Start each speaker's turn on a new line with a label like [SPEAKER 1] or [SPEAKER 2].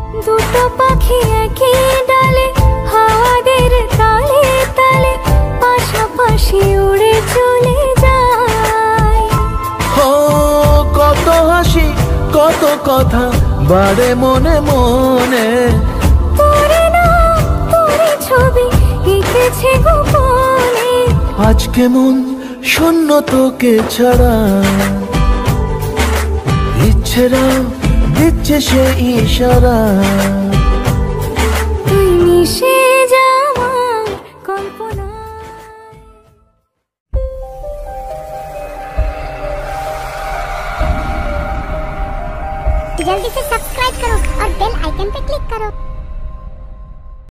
[SPEAKER 1] দুটো পাখি একই ডালে হাওয়াদের তালে তালে পাশাপাশি উড়ে চলে যায়।
[SPEAKER 2] ও কত হাসি কত কথা বাড়ে মনে মনে,
[SPEAKER 1] তোরে না তোরে ছবি এঁকেছে গোপনে।
[SPEAKER 2] আজকে মন শূন্য তোকে ছাড়া, ইচ্ছেরা দিচ্ছে সে ইশারা।
[SPEAKER 1] তুই মিশে যাওয়া কল্পনা।
[SPEAKER 3] जल्दी से सब्सक्राइब करो और बेल आइकन पे क्लिक करो।